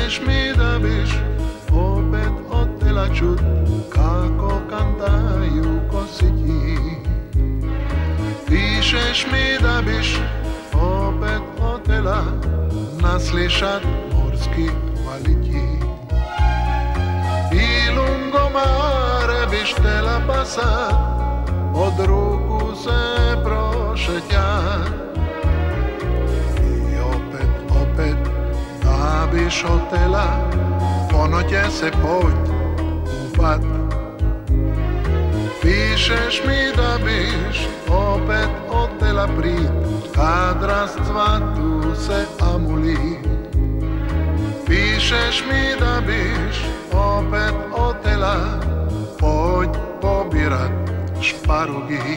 Pišeš mi da biš opet otela čut kako kantaju kositi. Pišeš mi da biš opet otela naslišat morski valiti. I lungomare biš tela pasat, od ruku se prošetjat. I opet da biš otela ponoće se kupat. Pišeš mi da biš opet otela prit, kad rascvatu se amuli. Pišeš mi da biš opet otela pođ pobirat šparugi.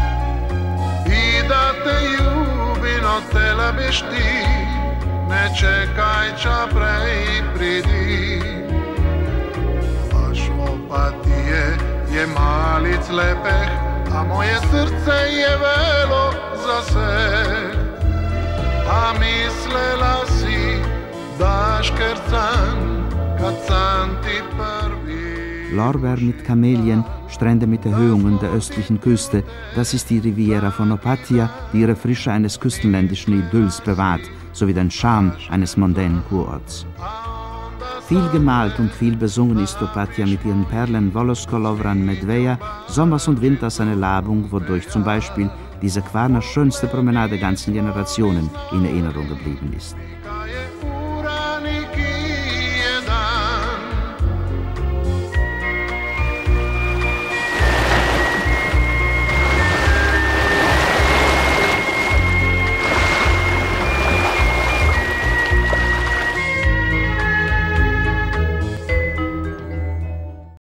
I da te ljubim otela biš ti, ne čekaj čaprej pridi. Vaš opatije je malic lepeh, a moje srce je velo za seh. A mislela si da škercan kad sam ti prvi. Lorbeer mit Kamelien, Strände mit Erhöhungen der östlichen Küste, das ist die Riviera von Opatia, die ihre Frische eines küstenländischen Idylls bewahrt, sowie den Charme eines mondänen Kurorts. Viel gemalt und viel besungen ist Opatia mit ihren Perlen Voloskolovran Medveja, sommers und winters eine Labung, wodurch zum Beispiel diese Kvarner schönste Promenade ganzen Generationen in Erinnerung geblieben ist.